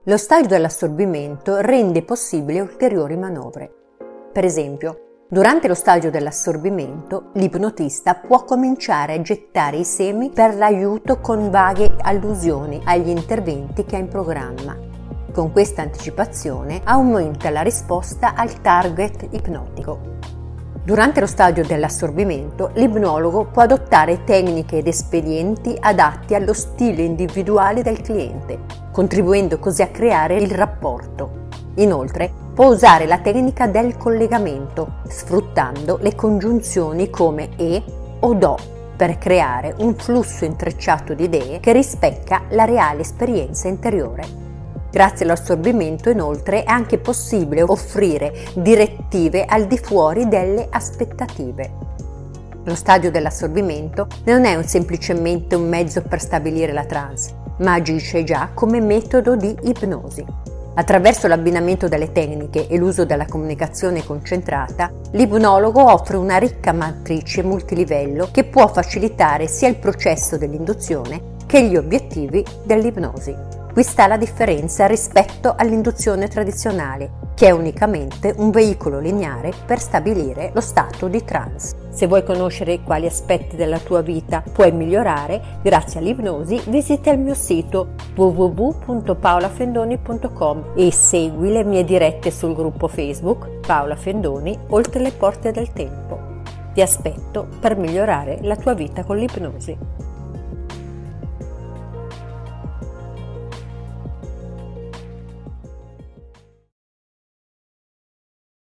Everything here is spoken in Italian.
Lo stadio dell'assorbimento rende possibili ulteriori manovre. Per esempio, durante lo stadio dell'assorbimento, l'ipnotista può cominciare a gettare i semi per l'aiuto con vaghe allusioni agli interventi che ha in programma. Con questa anticipazione aumenta la risposta al target ipnotico. Durante lo stadio dell'assorbimento, l'ipnologo può adottare tecniche ed espedienti adatti allo stile individuale del cliente, contribuendo così a creare il rapporto. Inoltre, può usare la tecnica del collegamento, sfruttando le congiunzioni come e o do, per creare un flusso intrecciato di idee che rispecchia la reale esperienza interiore. Grazie all'assorbimento, inoltre, è anche possibile offrire direttive al di fuori delle aspettative. Lo stadio dell'assorbimento non è semplicemente un mezzo per stabilire la trance, ma agisce già come metodo di ipnosi. Attraverso l'abbinamento delle tecniche e l'uso della comunicazione concentrata, l'ipnologo offre una ricca matrice multilivello che può facilitare sia il processo dell'induzione che gli obiettivi dell'ipnosi. Qui sta la differenza rispetto all'induzione tradizionale, che è unicamente un veicolo lineare per stabilire lo stato di trance. Se vuoi conoscere quali aspetti della tua vita puoi migliorare grazie all'ipnosi, visita il mio sito www.paolafendoni.com e segui le mie dirette sul gruppo Facebook Paola Fendoni Oltre le porte del tempo. Ti aspetto per migliorare la tua vita con l'ipnosi.